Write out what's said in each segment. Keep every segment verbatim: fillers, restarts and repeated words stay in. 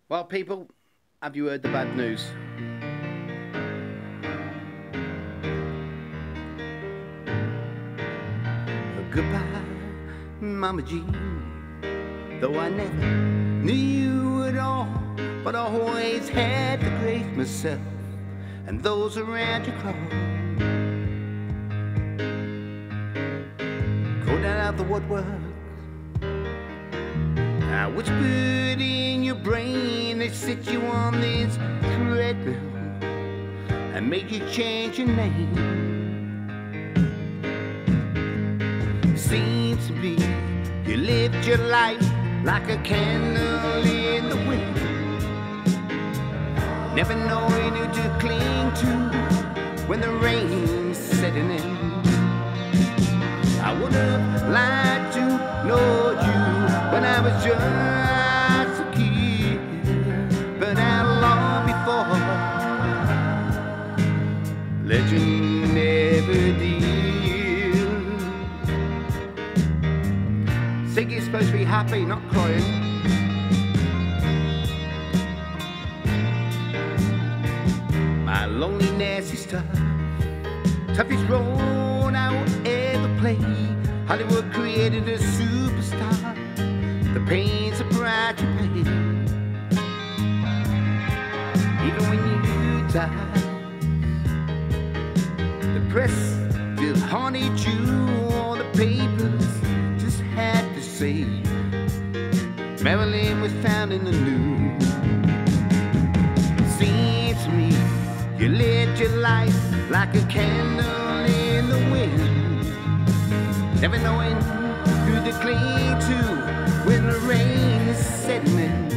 Well, people, have you heard the bad news? Goodbye, Mama Jean. Though I never knew you at all, but I always had to grace myself and those around you crawl. Crawling out the woodwork, I whispered in your brain. They set you on this treadmill and made you change your name. Seems to me you lived your life like a candle in the wind, never knowing who to cling to when the rain's setting in. I would have liked to know you when I was just a kid, but how long before legend never did. Ziggy's supposed to be happy, not crying. My loneliness is tough, toughest role I will ever play. Hollywood created a superstar, the pain's a price you pay. Even when you die, the press still haunted you, all the papers just had to say Marilyn was found in the news. Seems to me you lived your life like a candle in the wind, never knowing who to cling to when the rain is setting in.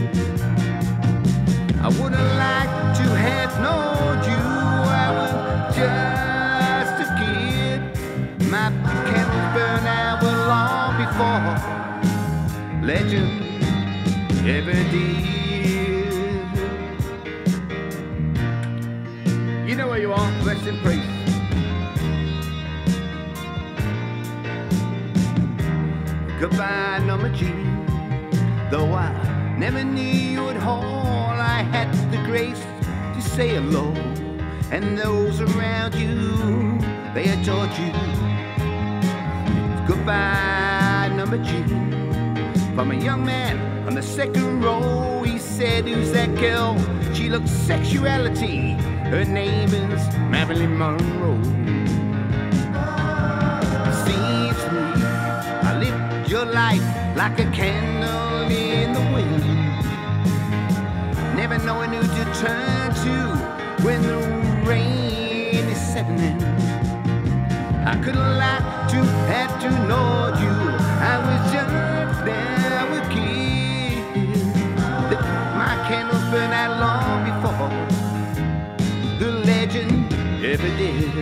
I would have liked to have known you, I was just a kid. My candles burn out long before legend ever did. You know where you are, rest in peace. Goodbye, Mama Jean. Though I never knew you at all, I had the grace to say hello, and those around you, they adored you. Goodbye, Mama Jean. From a young man on the second row, he said, who's that girl? She looks sexuality. Her name is Marilyn Monroe. Seems to me I lived your life like a candle in the wind, never knowing who to turn to when the rain is setting in. I could have liked to have to know you, I was just there with kids. My candles burn out long before the legend ever did.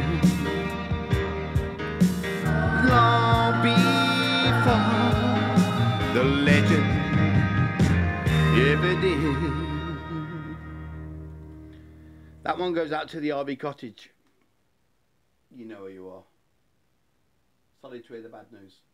Long before the legend ever did. That one goes out to the Ivy Cottage. You know who you are. Sorry to hear the bad news.